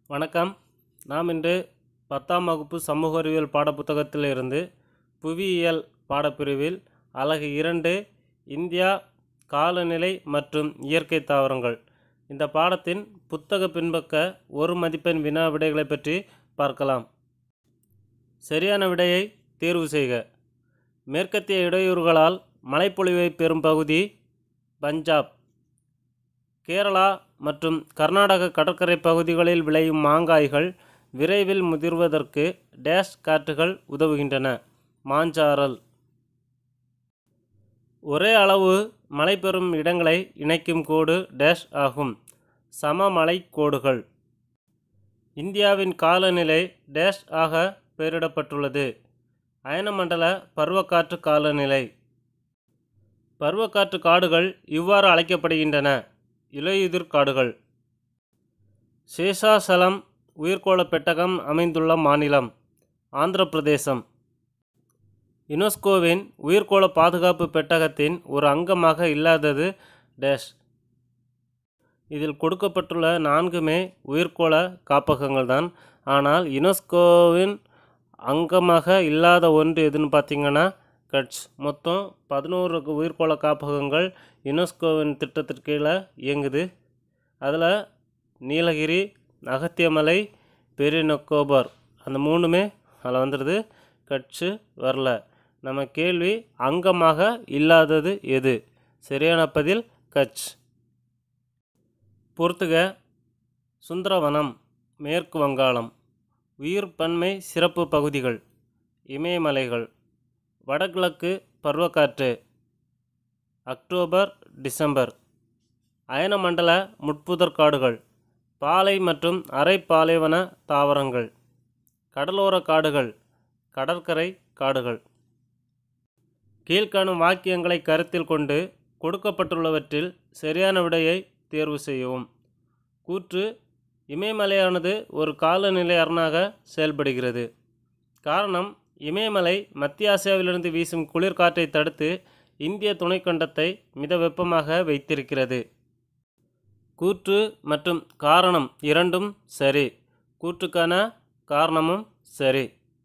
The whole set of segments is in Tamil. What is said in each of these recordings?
வணக்கம். நாம் இன்று 10ஆம் வகுப்பு சமூக அறிவியல் பாடப்புத்தகத்தில் இருந்து புவியியல் பாடப்பிரிவில் அலகு 2 இந்தியா காலநிலை மற்றும் இயற்கை தாவரங்கள் இந்த பாடத்தின் புத்தக பின்பக்க ஒரு மதிப்பெண் வினா விடைகளை பற்றி பார்க்கலாம். சரியான விடையை தேர்வு செய்க. மேற்கத்திய இடையூறுகளால் மழைப்பொழிவை பெறும் பகுதி பஞ்சாப். கேரளா மற்றும் கர்நாடக கடற்கரை பகுதிகளில் விளையும் மாங்காய்கள் விரைவில் முதிர்வதற்கு டேஷ் காற்றுகள் உதவுகின்றன. மாஞ்சாரல். ஒரே அளவு மழை பெறும் இடங்களை இணைக்கும் கோடு டேஷ் ஆகும். சமமலை கோடுகள். இந்தியாவின் காலநிலை டேஷ் ஆக பெயரிடப்பட்டுள்ளது. அயனமண்டல பருவக்காற்று காலநிலை. பருவக்காற்று காடுகள் இவ்வாறு அழைக்கப்படுகின்றன: இலையுதிர் காடுகள். சேஷாசலம் உயிர்கோள பெட்டகம் அமைந்துள்ள மாநிலம் ஆந்திர பிரதேசம். யுனெஸ்கோவின் உயிர்கோள பாதுகாப்பு பெட்டகத்தின் ஒரு அங்கமாக இல்லாதது டேஷ். இதில் கொடுக்கப்பட்டுள்ள 4மே உயிர்கோள காப்பகங்கள் தான். ஆனால் யுனெஸ்கோவின் அங்கமாக இல்லாத ஒன்று எதுன்னு பார்த்தீங்கன்னா கட்ச். மொத்தம் 11 உயிர்கோள காப்பகங்கள் யுனெஸ்கோவின் திட்டத்திற்கு கீழே இயங்குது. அதில் நீலகிரி, அகத்தியமலை, பெரிய நிக்கோபார் அந்த 3மே அதில் வந்துடுது. கட்சு வரல. நம்ம கேள்வி அங்கமாக இல்லாதது எது? சரியான பதில் கட்ச். பொறுத்துக. சுந்தரவனம், மேற்கு வங்காளம். உயிர் பன்மை சிறப்பு பகுதிகள்: இமயமலைகள். வடகிழக்கு பருவக்காற்று அக்டோபர் டிசம்பர். அயனமண்டல முட்புதர் காடுகள். பாலை மற்றும் அரை பாலைவன தாவரங்கள். கடலோர காடுகள். கடற்கரை காடுகள். கீழ்காணும் வாக்கியங்களை கருத்தில் கொண்டு கொடுக்கப்பட்டுள்ளவற்றில் சரியான விடையை தேர்வு செய்யவும். கூற்று: இமயமலையானது ஒரு காலநிலை அரணாக செயல்படுகிறது. காரணம்: இமயமலை மத்திய ஆசியாவிலிருந்து வீசும் குளிர்காற்றை தடுத்து இந்திய துணைக்கண்டத்தை மித வெப்பமாக வைத்திருக்கிறது. கூற்று மற்றும் காரணம் இரண்டும் சரி. கூற்றுக்கான காரணமும் சரி.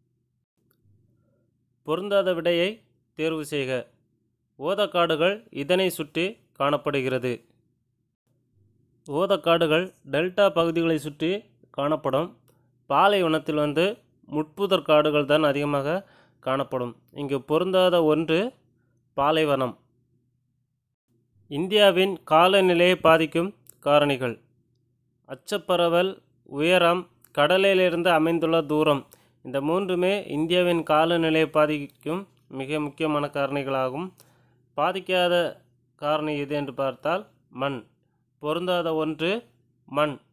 பொருந்தாத விடையை தேர்வு செய்க. ஓதக்காடுகள் இதனை சுற்றி காணப்படுகிறது. ஓதக்காடுகள் டெல்டா பகுதிகளை சுற்றி காணப்படும். பாலைவனத்தில் முட்புதர் காடுகள் தான் அதிகமாக காணப்படும். இங்கு பொருந்தாத ஒன்று பாலைவனம். இந்தியாவின் காலநிலையை பாதிக்கும் காரணிகள்: அச்சப்பரவல், உயரம், கடலிலிருந்து அமைந்துள்ள தூரம். இந்த 3மே இந்தியாவின் காலநிலையை பாதிக்கும் மிக முக்கியமான காரணிகளாகும். பாதிக்காத காரணி எது என்று பார்த்தால் மண். பொருந்தாத ஒன்று மண்.